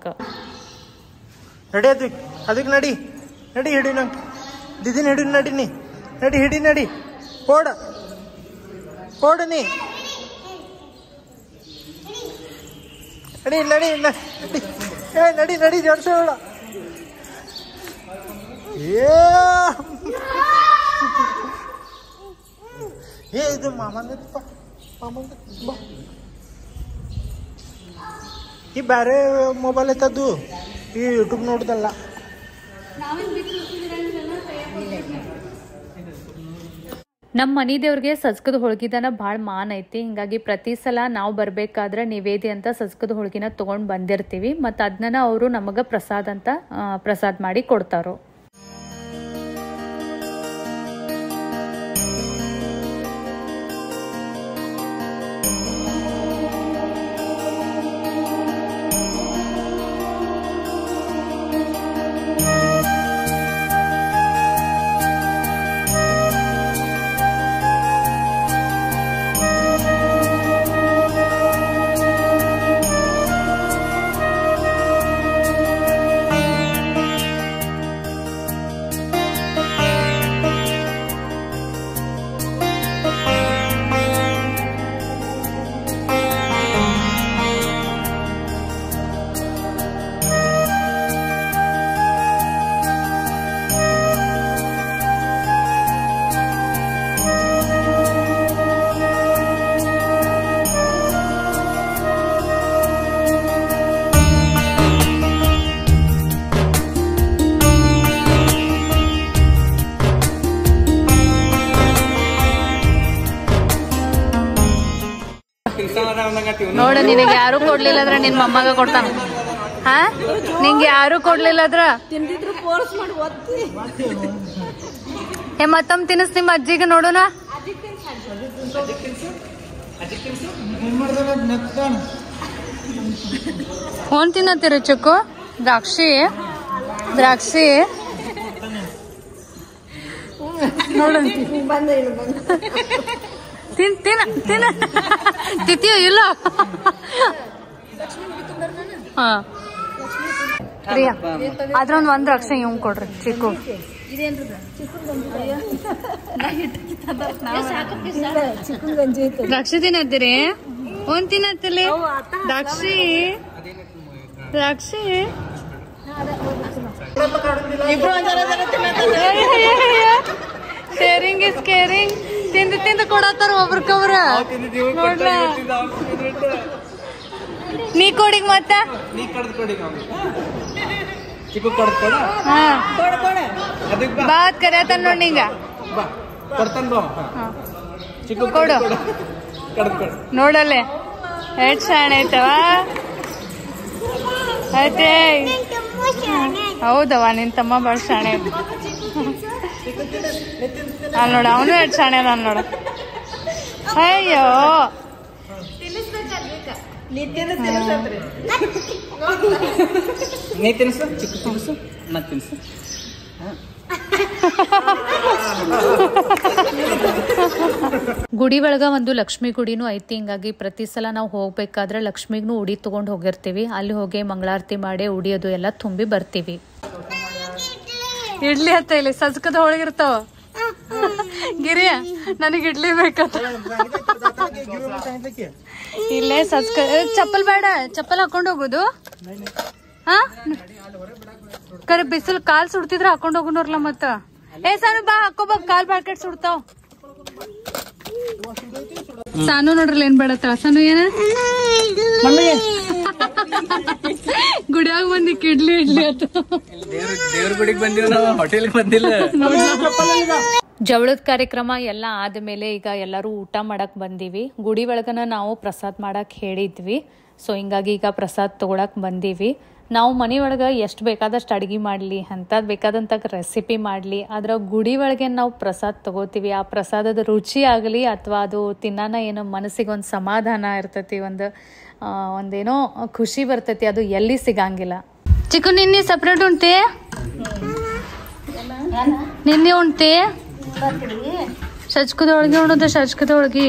ನಡಿ ಅದಕ್ಕೆ ಅದಕ್ಕೆ ನಡಿ ನಡಿ ಹಿಡಿ ನಂಗೆ ದಿದಿನ ಹಿಡಿ ನಡಿನಿ ನಡಿ ಹಿಡಿ ನಡಿ ಓಡ ಕೊಡನಿ ನಡಿ ನಡಿ ನಡಿ ಏ ನಡಿ ನಡಿ ಜೋಡ್ಸೋಣ ಏ ಏ ಇದು ಮಾಮಂದಪ್ಪ ಮಾಮಂದ ಬಾ ಈ ಬೇರೆ ಮೊಬೈಲ್ ಐತದ್ದು ಈ ಯೂಟ್ಯೂಬ್ ನೋಡ್ದಲ್ಲ ನಮ್ಮ ಮನೆ ದೇವ್ರಿಗೆ ಸಜ್ಕದ ಹೋಳ್ಗಿದನ ಭಾಳ ಮಾನ್ ಐತಿ. ಹಿಂಗಾಗಿ ಪ್ರತಿ ಸಲ ನಾವು ಬರಬೇಕಾದ್ರೆ ನಿವೇದಿ ಅಂತ ಸಜ್ಕದ ಹೋಳ್ಗಿನ ತೊಗೊಂಡು ಬಂದಿರ್ತೀವಿ. ಮತ್ತು ಅದನ್ನ ಅವರು ನಮಗೆ ಪ್ರಸಾದ ಅಂತ ಪ್ರಸಾದ ಮಾಡಿ ಕೊಡ್ತಾರೋ. ನೋಡ ನಿನಗೆ ಯಾರು ಕೊಡ್ಲಿಲ್ಲ ಅಂದ್ರ ನಿನ್ ಮೊಮ್ಮಗ ಕೊಡ್ತಾನ. ಹಾ ನಿಂಗೆ ಯಾರು ಕೊಡ್ಲಿಲ್ಲ ಅಂದ್ರ ಏ ಮತ್ತೊಮ್ಮೆ ತಿನ್ನಿಸ್ ನಿಮ್ಮ ಅಜ್ಜಿಗೆ ನೋಡೋಣ. ಫೋನ್ ತಿನ್ನತ್ತೀರಿ ಚುಕ್ಕು? ದ್ರಾಕ್ಷಿ ದ್ರಾಕ್ಷಿ ನೋಡ ತಿನ್ ತಿನ್ನ ತಿನ್ನ ತಿತ್ತೀಯ ಇಲ್ಲ. ಹಾ ಪ್ರಿಯಾ ಅದ್ರೊಂದ್ ಒಂದ್ ದ್ರಾಕ್ಷಿ ಇವ್ ಕೊಡ್ರಿ ಚಿಕ್ಕು. ದ್ರಾಕ್ಷಿ ತಿನ್ನತ್ತೀರಿ? ಒಂದ್ ತಿನ್ನತ್ತಿಲ್ಲ ದ್ರಾಕ್ಷಿ ದ್ರಾಕ್ಷಿ ಶೇರಿಂಗ್ ಇಸ್ ಕೇರಿಂಗ್. ತಿಂದು ತಿಂದು ಕೊಡತ್ತಾರ ಒಬ್ರಕೊಬ್ರ. ನೋಡ್ಲ ನೀ ಕೊಡಿಗ್ ಮತ್ತ ಬಾತ್ ಕರಿಯತಾನ ನೋಡ್ ನಿಂಗ ಕೊಡು. ನೋಡಲ್ಲೇ ಎಷ್ಟ್ ಶಾಣೆ ಐತವ. ಐತೆ ಹೌದವ ನಿನ್ ತಮ್ಮ ಬಾಳ ಶಾಣೆ ಐತಿ. ಅಲ್ಲಿ ನೋಡ ಅವನು ಎಷ್ಟು ಶಾಣೆ ಅದ ನೋಡ. ಅಯ್ಯೋ ನೀ ತಿನ್ಸು ಚಿಕ್ಕ ತಿನ್ಸು ನಾ ತಿನ್ಸು. ಗುಡಿ ಒಳಗ ಒಂದು ಲಕ್ಷ್ಮಿ ಗುಡಿನೂ ಐತಿ. ಹಿಂಗಾಗಿ ಪ್ರತಿ ಸಲ ನಾವು ಹೋಗ್ಬೇಕಾದ್ರೆ ಲಕ್ಷ್ಮಿಗೂ ಉಡಿ ತಗೊಂಡ್ ಹೋಗಿರ್ತೀವಿ. ಅಲ್ಲಿ ಹೋಗಿ ಮಂಗಳಾರತಿ ಮಾಡಿ ಉಡಿ ಅದು ಎಲ್ಲ ತುಂಬಿ ಬರ್ತೀವಿ. ಇಡ್ಲಿ ಹತ್ತ ಇಲ್ಲಿ ಸಜ್ಕದ ಹೋಳಿಗಿರ್ತಾವ. ಗಿರಿಯ ನನಗೆ ಇಡ್ಲಿ ಬೇಕತ್ತ. ಇಲ್ಲೇ ಸಜ್ಕ ಚಪ್ಪಲ್ ಬೇಡ, ಚಪ್ಪಲ್ ಹಾಕೊಂಡ್ ಹೋಗುದು. ಹಾ ಕರೆ ಬಿಸಿಲು ಕಾಲ್ ಸುಡ್ತಿದ್ರ ಹಾಕೊಂಡ್ ಹೋಗೋನವ್ರಲ್ಲ. ಮತ್ತ ಏ ಸಾನು ಬಾ ಹಾಕೋಬ ಕಾಲ್ ಪ್ಯಾಕೆಟ್ ಸುಡ್ತಾವ್. ಸಾನು ನೋಡ್ರಲ್ಲ ಏನ್ ಬೇಡತ್ತ. ಸಾನು ಏನ ಗುಡಿಯಾಗ ಬಂದಿ ಇಡ್ಲಿ ಇಡ್ಲಿ ಆತ. ದೇವ್ರ ಗುಡಿಗೆ ಬಂದಿವಿ ನಾವು, ಹೋಟೆಲ್ಗೆ ಬಂದಿಲ್ಲ. ಜವಳದ ಕಾರ್ಯಕ್ರಮ ಎಲ್ಲ ಆದ್ಮೇಲೆ ಈಗ ಎಲ್ಲರೂ ಊಟ ಮಾಡಕ್ ಬಂದೀವಿ. ಗುಡಿ ಒಳಗನ ನಾವು ಪ್ರಸಾದ್ ಮಾಡಕ್ ಹೇಳಿದ್ವಿ. ಸೊ ಹಿಂಗಾಗಿ ಈಗ ಪ್ರಸಾದ್ ತಗೊಳಕ್ ಬಂದೀವಿ. ನಾವು ಮನೆ ಒಳಗೆ ಎಷ್ಟು ಬೇಕಾದಷ್ಟು ಅಡುಗೆ ಮಾಡಲಿ, ಅಂಥದ್ದು ಬೇಕಾದಂಥ ರೆಸಿಪಿ ಮಾಡಲಿ, ಅದರ ಗುಡಿ ಒಳಗೆ ನಾವು ಪ್ರಸಾದ ತಗೋತೀವಿ. ಆ ಪ್ರಸಾದದ ರುಚಿ ಆಗಲಿ ಅಥವಾ ಅದು ತಿನ್ನಾನ ಏನೋ ಮನಸ್ಸಿಗೆ ಒಂದು ಸಮಾಧಾನ ಇರ್ತೈತಿ, ಒಂದು ಒಂದೇನೋ ಖುಷಿ ಬರ್ತೈತಿ, ಅದು ಎಲ್ಲಿ ಸಿಗಂಗಿಲ್ಲ. ಚಿಕ್ಕು ನಿನ್ನೆ ಸಪ್ರೇಟ್ ಉಂಟೆ, ನಿನ್ನೆ ಉಂಟೆ ಸಜ್ಕದ ಹೋಳ್ಗೆ ಉಣ್ಣೋದು. ಸಜ್ಕದ ಹೋಳ್ಗಿ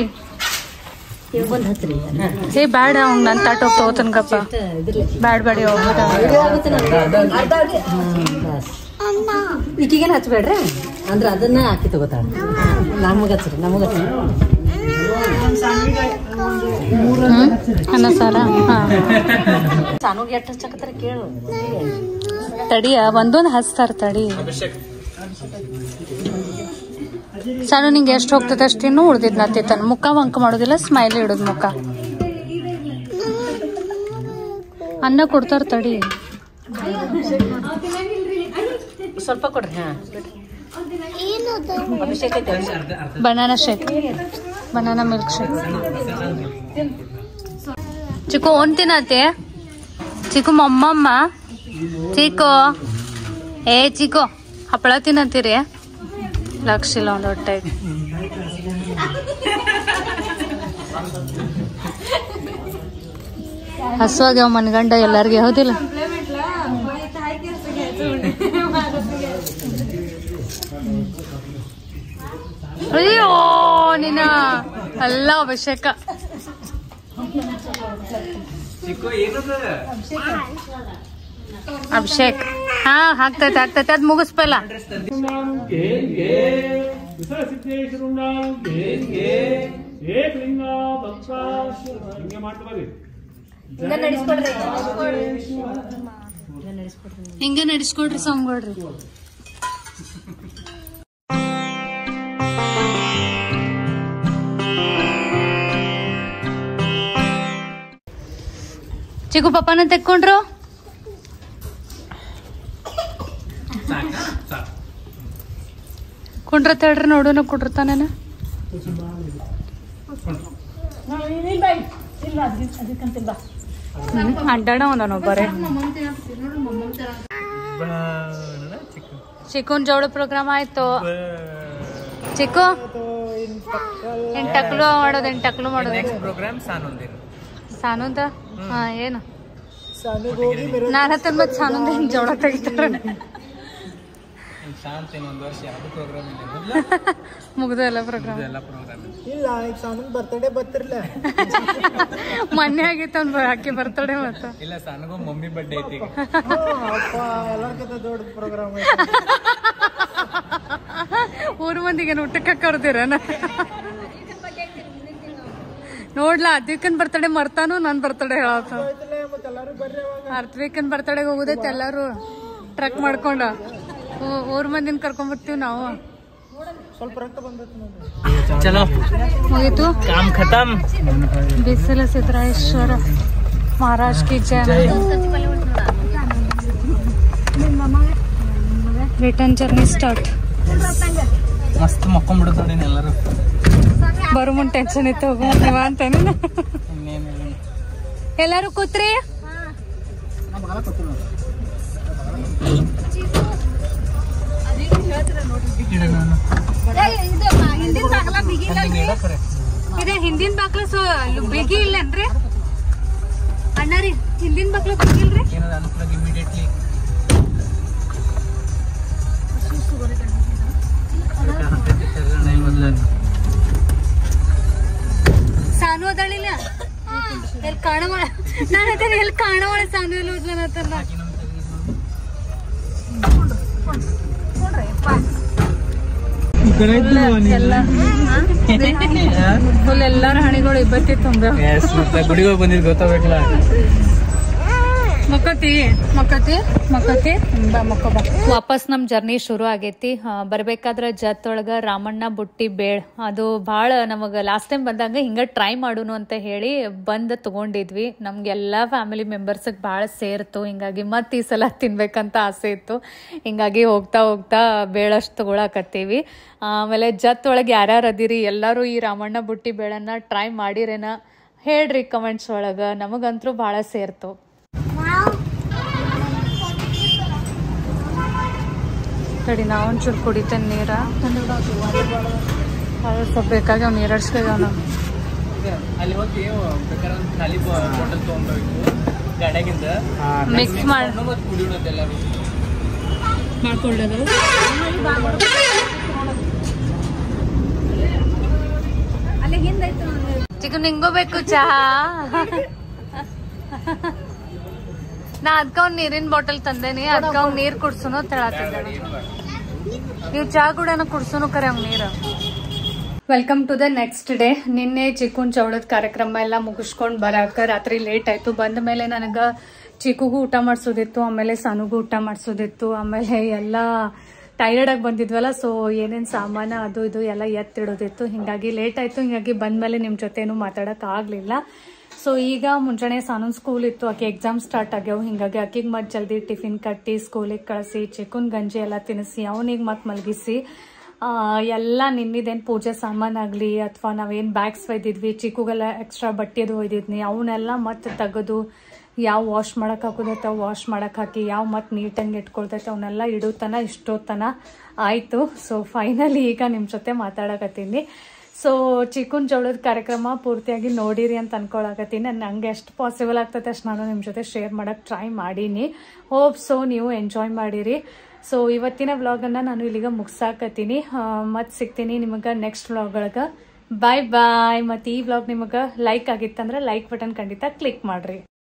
ಏ ಬ್ಯಾಡ, ಅವ್ನು ನನ್ನ ತಾಟ ಹೋಗಿ ತಗೋತನ್ಗಪ್ಪ. ಬ್ಯಾಡ ಬ್ಯಾಡಿ ಹೋಗ್ಬೋದ ಈಗೇನು ಹಚ್ಬೇಡ್ರಿ ಅಂದ್ರೆ ಅದನ್ನ ಹಾಕಿ ತಗೋತಾಳ. ನಮಗ ಹಚ್ರಿ ನಮಗ ಹಚ್ರಿ ಅನ್ನ ಸಾರ ತಡಿಯ ಒಂದೊಂದು ಹಚ್ತಾರ ತಡಿ. ಸಾನು ನಿಂಗೆ ಎಷ್ಟು ಹೋಗ್ತದೆ ಅಷ್ಟಿನ್ನು ಉಳ್ದಿದ್ ನತ್ತಿತ್ತಾನ. ಮುಖ ವಂಕ ಮಾಡೋದಿಲ್ಲ, ಸ್ಮೈಲ್ ಇಡೋದು ಮುಖ. ಅನ್ನ ಕೊಡ್ತಾರ ತಡಿ. ಸ್ವಲ್ಪ ಕೊಡ್ರಿ. ಹಾ banana shake, banana milk shake. ಚಿಕ್ಕು ಓನ್ ತಿನ್ನತ್ತೆ. ಚಿಕ್ಕು ಮಮ್ಮಮ್ಮ ಚಿಕ್ಕು ಏ ಚಿಕ್ಕು ಹಪ್ಪಳ ತಿನ್ನತ್ತೀರಿ. ಲಕ್ಷ ಇಲ್ಲ ಒಂದು ಹೊಟ್ಟೆ. ಹಸುವಾಗ್ಯಾವ ಮನ್ಗಂಡ ಎಲ್ಲಾರ್ಗೆ, ಹೌದಿಲ್ಲ? ಅಯ್ಯೋ ನೀನ ಎಲ್ಲ ಅಭಿಷೇಕ. ಅಭಿಷೇಕ್ ಹಾ ಹಾಕ್ತೈತೆ ಆಗ್ತೈತೆ ಅದ್ ಮುಗಿಸ್ಪಲ್ಲ. ಹಿಂಗ ನಡೆಸ್ಕೊಡ್ರಿ ಸ್ವಾಮಿಗಳ್ರಿ. ಚಿಕ್ಕು ಪಪ್ಪನ ತೆಕ್ಕೊಂಡ್ರು. ಕುಂಡ್ರ ತೇಳ್ರಿ ನೋಡೋಣ ಕುಂಡ್ರತಾನ. ಅಡ್ಡಾಡ ಒಂದನು ಬರೇ ಚಿಕ್ಕನ್ ಜೋಳ ಪ್ರೋಗ್ರಾಮ್ ಆಯ್ತು. ಚಿಕ್ಕು ಎಂಟಕ್ಲು ಮಾಡೋದು, ಎಂಟಕ್ಲು ಮಾಡೋದು. ಸಾನುಂದ ಹಾ ಏನು ನಾನ್ ಹತ್ತ ಮತ್ ಸಾನುಂದ ಹಿಂಗ್ ಜೋಳ ತೆಗಿತಾರ. ಮುಗ್ದು ಎಲ್ಲ ಪ್ರೋಗ್ರಾಮ್ ಇಲ್ಲ. ಈಗ ಸಾನನ್ ಬರ್ತಡೇ ಬರ್ತಿರ್ಲ ಮೊನ್ನೆ ಆಗಿತ್ತು ಅವ್ನ ಅಕ್ಕಿ ಬರ್ತಡೇ. ಮತ್ತ ಇಲ್ಲ ಸಾನಗೂ ಮಮ್ಮಿ ಬರ್ಡೇ ಐತಿ. ಎಲ್ಲರ್ಕಿಂತ ದೊಡ್ಡ ಪ್ರೋಗ್ರಾಮ್. ಊರ್ ಮಂದಿಗೆ ಊಟಕ್ಕೆ ಕರ್ದಿರನ ನೋಡ್ಲಾ. ಅದ್ವಿಕನ್ ಬರ್ತಡೇ ಮರ್ತಾನು ನನ್ ಬರ್ತಡೇ ಹೇಳತ್ತ. ಅರ್ತ್ವಿಕನ್ ಬರ್ತಡೇಗೆ ಹೋಗುದೈತೆ ಎಲ್ಲಾರು ಟ್ರಕ್ ಮಾಡ್ಕೊಂಡ. ಊರ್ ಮಂದಿನ ಕರ್ಕೊಂಡ್ ಬರ್ತೀವಿ ನಾವು. ಸ್ವಲ್ಪ ರಕ್ತ ಬಂದೈತಿ. ಚಲೋ ಮುಗೀತು ಕಾಮ್ ಖತಮ್. ಬಿಸಿಲ ಸಿದ್ದರಾಮೇಶ್ವರ ಮಹಾರಾಜ್ ಕಿ ಜೈ. Return journey start. ಮಸ್ತ್ ಮಕ್ಕೊಂಡ್ಬಿಡುತ್ತ ನೋಡಿ ಎಲ್ಲರೂ. ಬರೋ ಮುಂದ್ ಟೆನ್ಷನ್ ಇತ್ತು ಹೋಗು ನೀವ ಅಂತೇನ. ಎಲ್ಲಾರು ಕೂತ್ರಿ. ಇದೇ ಹಿಂದಿನ ಬಾಕ್ಲ ಸೊ ಬಿಗಿ ಇಲ್ಲನ್ರಿ ಅಣ್ಣ ರೀ? ಹಿಂದಿನ ಬಾಕ್ಲ ಬಿಗಿಲ್ರಿ. ಇಮಿಡಿಯೇಟ್ಲಿ ಸಾನು ಅದಳಿಲ್ಲ ಎಲ್ಲಿ ಕಾಣವಳ. ನಾನು ಅದೇ ಎಲ್ಲಿ ಕಾಣವಳ ಸಾನು ಎಲ್ಲ ಓದ್ಲನತ್ತಲ್ಲ. ಫುಲ್ ಎಲ್ಲಾರ ಹಣಿಗಳು ಇಬ್ಬತ್ತಿ ತುಂಬ. ಗುಡಿಗೆ ಬಂದಿದ್ ಗೊತ್ತಾಗಬೇಕಲ್ಲ. ಮಕ್ಕತಿ ಮಕ್ಕತಿ ಮಕ್ಕತಿ ಬಾ ಮಕ್ಕ ಬಾ. ವಾಪಸ್ ನಮ್ ಜರ್ನಿ ಶುರು ಆಗೈತಿ. ಬರ್ಬೇಕಾದ್ರ ಜತ್ ಒಳಗ ರಾಮಣ್ಣ ಬುಟ್ಟಿ ಬೇಳ್ ಅದು ಭಾಳ ನಮಗ ಲಾಸ್ಟ್ ಟೈಮ್ ಬಂದಾಗ ಹಿಂಗ ಟ್ರೈ ಮಾಡೋನು ಅಂತ ಹೇಳಿ ಬಂದ್ ತಗೊಂಡಿದ್ವಿ. ನಮ್ಗೆಲ್ಲಾ ಫ್ಯಾಮಿಲಿ ಮೆಂಬರ್ಸ್ಗೆ ಭಾಳ ಸೇರ್ತು. ಹಿಂಗಾಗಿ ಮತ್ ಈ ಸಲ ತಿನ್ಬೇಕಂತ ಆಸೆ ಇತ್ತು. ಹಿಂಗಾಗಿ ಹೋಗ್ತಾ ಹೋಗ್ತಾ ಬೇಳಷ್ಟು ತಗೊಳಕತ್ತೀವಿ. ಆಮೇಲೆ ಜತ್ ಒಳಗೆ ಯಾರ್ಯಾರು ಅದಿರಿ ಎಲ್ಲರೂ ಈ ರಾಮಣ್ಣ ಬುಟ್ಟಿ ಬೇಳನ್ನ ಟ್ರೈ ಮಾಡಿರೇನ ಹೇಳ್ರಿ ಕಮೆಂಟ್ಸ್ ಒಳಗ. ನಮಗಂತೂ ಭಾಳ ಸೇರ್ತು. ತಡಿ ನಾ ಒಂಚೂರು ಕುಡಿತೇನೆ ನೀರ. ಸ್ವಲ್ಪ ಬೇಕಾಗ್ಯಾವ ನೀರು ಅಡ್ಸ್ಕಾಗ್ಯಾವ. ನಾವು ಅಲ್ಲಿ ಹೋಗಿ ಬೇಕಾದ್ರೆ ಖಾಲಿ ಬಾಟಲ್ ತೊಗೊಂಡ್ಬೇಕು ಗಾಡ್ಯಾಗಿಂದ ಮಿಕ್ಸ್ ಮಾಡಿ ಕುಡಿಯೋದು ಎಲ್ಲರೂ ಮಾಡ್ಕೊಳ್ಳೋದು. ಚಿಕ್ಕ ನಿಂಗೂ ಬೇಕು ಚಹಾ? ನಾ ಅದ್ಕ ಅವ್ನ ನೀರಿನ ಬಾಟಲ್ ತಂದೇನಿ. ಅದ್ಕ ಅವ್ನ ನೀರ್ ಕುಡ್ಸುನು ತೆಳತಿದ್ದ. ನೀವ್ ಚಹಾ ಕೂಡ ಕುಡ್ಸುನು ಕರೆ ಅವ್ನ ನೀರು. Welcome to the next day. ನಿನ್ನೆ ಚಿಕ್ಕುನ್ ಚೌಳದ ಕಾರ್ಯಕ್ರಮ ಎಲ್ಲ ಮುಗಿಸ್ಕೊಂಡು ಬರಾಕ ರಾತ್ರಿ ಲೇಟ್ ಆಯ್ತು. ಬಂದ ಮೇಲೆ ನನಗೆ ಚಿಕ್ಕುಗೂ ಊಟ ಮಾಡಿಸೋದಿತ್ತು, ಆಮೇಲೆ ಸಾನುಗೂ ಊಟ ಮಾಡಿಸೋದಿತ್ತು, ಆಮೇಲೆ ಎಲ್ಲ ಟೈರ್ಡ್ ಆಗಿ ಬಂದಿದ್ವಲ್ಲ, ಸೊ ಏನೇನು ಸಾಮಾನು ಅದು ಇದು ಎಲ್ಲ ಎತ್ತಿಡೋದಿತ್ತು. ಹಿಂಗಾಗಿ ಲೇಟ್ ಆಯ್ತು. ಹಿಂಗಾಗಿ ಬಂದ್ಮೇಲೆ ನಿಮ್ಮ ಜೊತೆನೂ ಮಾತಾಡಕ್ ಆಗ್ಲಿಲ್ಲ. ಸೊ ಈಗ ಮುಂಜಾನೆ ಸಾನೂನ್ ಸ್ಕೂಲ್ ಇತ್ತು, ಆಕೆ ಎಕ್ಸಾಮ್ ಸ್ಟಾರ್ಟ್ ಆಗ್ಯಾವ. ಹಿಂಗಾಗಿ ಆಕಿಗೆ ಮತ್ತೆ ಜಲ್ದಿ ಟಿಫಿನ್ ಕಟ್ಟಿ ಸ್ಕೂಲಿಗೆ ಕಳಿಸಿ ಚಿಕ್ಕನ್ ಗಂಜಿ ಎಲ್ಲ ತಿನ್ನಿಸಿ ಅವನಿಗೆ ಮತ್ತೆ ಮಲಗಿಸಿ ಎಲ್ಲ ನಿನ್ನಿದೇನು ಪೂಜೆ ಸಾಮಾನಾಗಲಿ ಅಥವಾ ನಾವೇನು ಬ್ಯಾಗ್ಸ್ ಒಯ್ದಿದ್ವಿ, ಚಿಕ್ಕುಗೆಲ್ಲ ಎಕ್ಸ್ಟ್ರಾ ಬಟ್ಟೆದು ಒಯ್ದಿದ್ನಿ, ಅವನ್ನೆಲ್ಲ ಮತ್ತೆ ತೆಗೆದು ಯಾವ ವಾಶ್ ಮಾಡಕ್ಕೆ ಹಾಕೋದೈತೆ ಅವು ವಾಶ್ ಮಾಡಕ್ಕೆ ಹಾಕಿ, ಯಾವ ಮತ್ತೆ ನೀಟಾಗಿ ಇಟ್ಕೊಳ್ತೈತೆ ಅವನ್ನೆಲ್ಲ ಇಡೋತನ ಇಷ್ಟೋತನ ಆಯಿತು. ಸೊ ಫೈನಲಿ ಈಗ ನಿಮ್ಮ ಜೊತೆ ಮಾತಾಡಕತ್ತೀನಿ. ಸೊ ಚಿಕ್ಕನ್ ಜೋಳದ ಕಾರ್ಯಕ್ರಮ ಪೂರ್ತಿಯಾಗಿ ನೋಡಿರಿ ಅಂತ ಅನ್ಕೊಳಕತ್ತೀನಿ. ನಾನು ನಂಗೆ ಎಷ್ಟು ಪಾಸಿಬಲ್ ಆಗ್ತೈತೆ ಅಷ್ಟು ನಾನು ನಿಮ್ಮ ಜೊತೆ ಶೇರ್ ಮಾಡೋಕ್ಕೆ ಟ್ರೈ ಮಾಡೀನಿ. ಹೋಪ್ ಸೊ ನೀವು ಎಂಜಾಯ್ ಮಾಡಿರಿ. ಸೊ ಇವತ್ತಿನ ವ್ಲಾಗನ್ನು ನಾನು ಇಲ್ಲಿಗ ಮುಗಿಸಾಕತ್ತೀನಿ. ಮತ್ತೆ ಸಿಗ್ತೀನಿ ನಿಮಗೆ ನೆಕ್ಸ್ಟ್ ವ್ಲಾಗ್. ಬಾಯ್ ಬಾಯ್. ಮತ್ತು ಈ ವ್ಲಾಗ್ ನಿಮಗೆ ಲೈಕ್ ಆಗಿತ್ತಂದ್ರೆ ಲೈಕ್ ಬಟನ್ ಖಂಡಿತ ಕ್ಲಿಕ್ ಮಾಡಿರಿ.